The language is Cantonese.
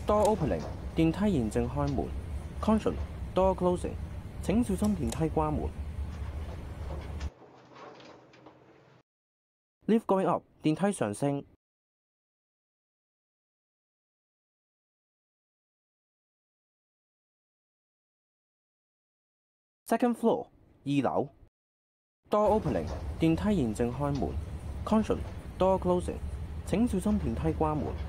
Door opening， 電梯現正開門。Caution Door closing， 請小心電梯關門。Lift going up， 電梯上升。Second floor， 2樓。Door opening， 電梯現正開門。Caution Door closing， 請小心電梯關門。